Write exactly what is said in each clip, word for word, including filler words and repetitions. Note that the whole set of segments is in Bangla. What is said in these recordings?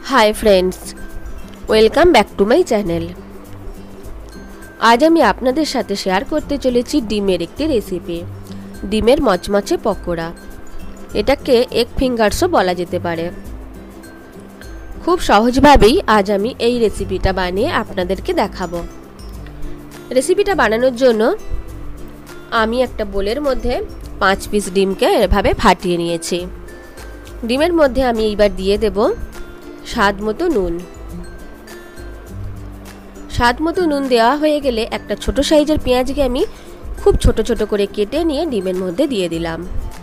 Hi friends, welcome back to my channel. आज আমি আপনাদের সাথে শেয়ার করতে চলেছি ডিমের একটি রেসিপি, ডিমের মচমচে পকোড়া। এটাকে এগ ফিঙ্গারসও বলা যেতে পারে। খুব সহজভাবেই আজ আমি এই রেসিপিটা বানিয়ে আপনাদেরকে দেখাবো। রেসিপিটা বানানোর জন্য আমি একটা বোলের মধ্যে পাঁচ পিস ডিমকে এভাবে ফাটিয়ে নিয়েছি। ডিমের মধ্যে আমি এইবার দিয়ে দেব স্বাদ মতো নুন। স্বাদ মতো নুন দেওয়া হয়ে গেলে একটা ছোট সাইজের পেঁয়াজকে আমি খুব ছোট ছোট করে কেটে নিয়ে ডিমের মধ্যে দিয়ে দিলাম।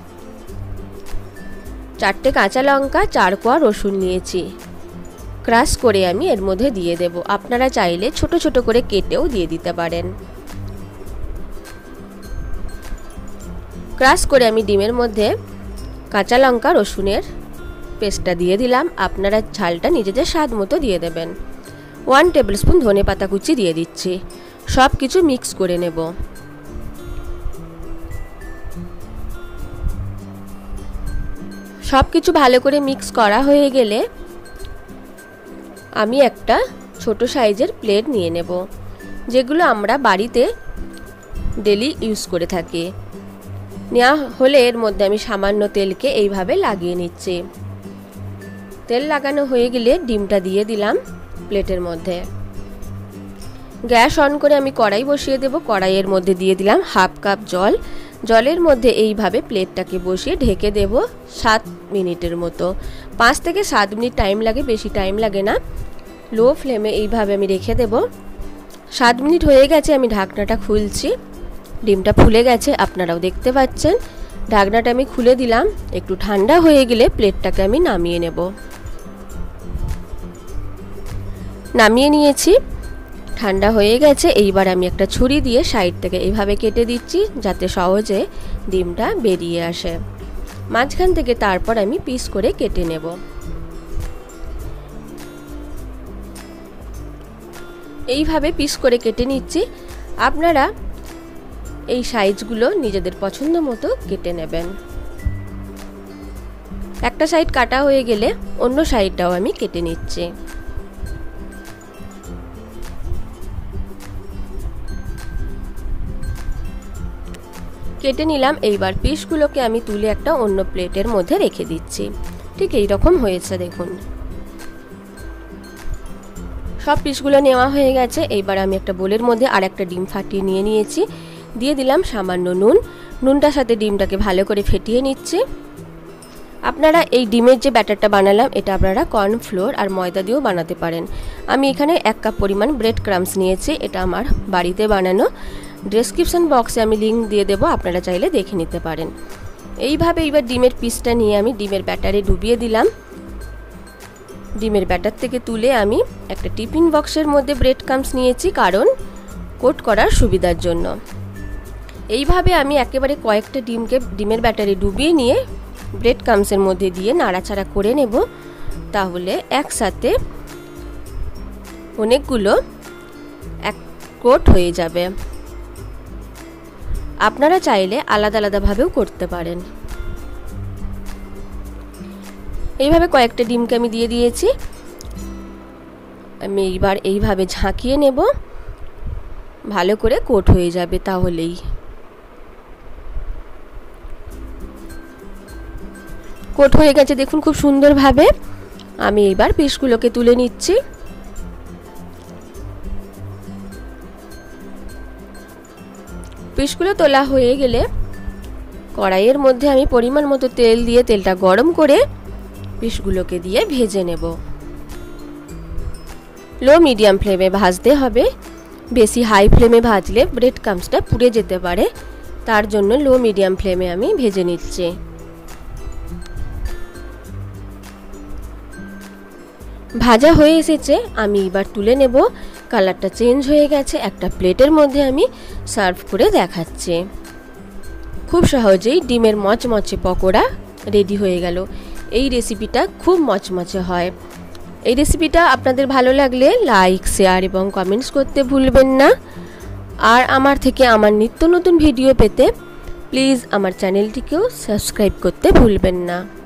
চারটে কাঁচা লঙ্কা, চার কোয়া রসুন নিয়েছি, ক্রাশ করে আমি এর মধ্যে দিয়ে দেব। আপনারা চাইলে ছোট ছোট করে কেটেও দিয়ে দিতে পারেন। ক্রাশ করে আমি ডিমের মধ্যে কাঁচা লঙ্কা রসুনের পেস্টটা দিয়ে দিলাম। আপনারা ঝালটা নিজেদের স্বাদ মতো দিয়ে দেবেন। ওয়ান টেবিল স্পুন ধনে পাতা কুচি দিয়ে দিচ্ছি। সব কিছু মিক্স করে নেব। সব কিছু ভালো করে মিক্স করা হয়ে গেলে আমি একটা ছোট সাইজের প্লেট নিয়ে নেব, যেগুলো আমরা বাড়িতে ডেলি ইউজ করে থাকি। নেওয়া হলে এর মধ্যে আমি সামান্য তেলকে এইভাবে লাগিয়ে নিচ্ছি। তেল লাগানো হয়ে গেলে ডিমটা দিয়ে দিলাম প্লেটের মধ্যে। গ্যাস অন করে আমি কড়াই বসিয়ে দেব। কড়াইয়ের মধ্যে দিয়ে দিলাম হাফ কাপ জল। জলের মধ্যে এইভাবে প্লেটটাকে বসিয়ে ঢেকে দেব সাত মিনিটের মতো। পাঁচ থেকে সাত মিনিট টাইম লাগে, বেশি টাইম লাগে না। লো ফ্লেমে এইভাবে আমি রেখে দেব। সাত মিনিট হয়ে গেছে, আমি ঢাকনাটা খুলছি। ডিমটা ফুলে গেছে, আপনারাও দেখতে পাচ্ছেন। ঢাকনাটা আমি খুলে দিলাম। একটু ঠান্ডা হয়ে গেলে প্লেটটাকে আমি নামিয়ে নেব। নামিয়ে নিয়েছি, ঠান্ডা হয়ে গেছে। এইবার আমি একটা ছুরি দিয়ে সাইড থেকে এইভাবে কেটে দিচ্ছি, যাতে সহজে ডিমটা বেরিয়ে আসে। মাঝখান থেকে তারপর আমি পিস করে কেটে নেব। এইভাবে পিস করে কেটে নিচ্ছি। আপনারা এই সাইজগুলো নিজেদের পছন্দ মতো কেটে নেবেন। একটা সাইড কাটা হয়ে গেলে অন্য সাইডটাও আমি কেটে নিচ্ছি। কেটে নিলাম। এইবার পিসগুলোকে আমি তুলে একটা অন্য প্লেটের মধ্যে রেখে দিচ্ছি। ঠিক এই রকম হয়েছে, দেখুন। সব পিসগুলো নেওয়া হয়ে গেছে। এইবার আমি একটা বোলের মধ্যে আর একটা ডিম ফাটিয়ে নিয়ে নিয়েছি। দিয়ে দিলাম সামান্য নুন। নুনটার সাথে ডিমটাকে ভালো করে ফেটিয়ে নিচ্ছি। আপনারা এই ডিমের যে ব্যাটারটা বানালাম, এটা আপনারা কর্নফ্লোর আর ময়দা দিয়েও বানাতে পারেন। আমি এখানে এক কাপ পরিমাণ ব্রেড ক্রাম্বস নিয়েছি। এটা আমার বাড়িতে বানানো। ডেসক্রিপশন বক্সে আমি লিঙ্ক দিয়ে দেবো, আপনারা চাইলে দেখে নিতে পারেন। এইভাবে এইবার ডিমের পিসটা নিয়ে আমি ডিমের ব্যাটারে ডুবিয়ে দিলাম। ডিমের ব্যাটার থেকে তুলে আমি একটা টিফিন বক্সের মধ্যে ব্রেড ক্রাম্বস নিয়েছি, কারণ কোট করার সুবিধার জন্য। এইভাবে আমি একেবারে কয়েকটা ডিমকে ডিমের ব্যাটারে ডুবিয়ে নিয়ে ব্রেড ক্রাম্বসের মধ্যে দিয়ে নাড়াচাড়া করে নেব। তাহলে একসাথে অনেকগুলো এক কোট হয়ে যাবে। আপনারা চাইলে আলাদা আলাদাভাবেও করতে পারেন। এইভাবে কয়েকটা ডিমকে আমি দিয়ে দিয়েছি। আমি এইবার এইভাবে ঝাঁকিয়ে নেব, ভালো করে কোট হয়ে যাবে। তাহলেই কোট হয়ে গেছে, দেখুন খুব সুন্দরভাবে। আমি এইবার পিসগুলোকে তুলে নিচ্ছি। পিসগুলো তোলা হয়ে গেলে কড়াইয়ের মধ্যে আমি পরিমাণ মতো তেল দিয়ে তেলটা গরম করে পিসগুলোকে দিয়ে ভেজে নেব। লো মিডিয়াম ফ্লেমে ভাজতে হবে। বেশি হাই ফ্লেমে ভাজলে ব্রেড ক্রাম্বসটা পুড়ে যেতে পারে, তার জন্য লো মিডিয়াম ফ্লেমে আমি ভেজে নিচ্ছি। ভাজা হয়ে এসেছে, আমি এবার তুলে নেব। কালারটা চেঞ্জ হয়ে গেছে। একটা প্লেটের মধ্যে আমি সার্ভ করে দেখাচ্ছি। খুব সহজেই ডিমের মচমচে পকোড়া রেডি হয়ে গেল। এই রেসিপিটা খুব মচমচে হয়। এই রেসিপিটা আপনাদের ভালো লাগলে লাইক, শেয়ার এবং কমেন্টস করতে ভুলবেন না। আর আমার থেকে আমার নিত্য নতুন ভিডিও পেতে প্লিজ আমার চ্যানেলটিকেও সাবস্ক্রাইব করতে ভুলবেন না।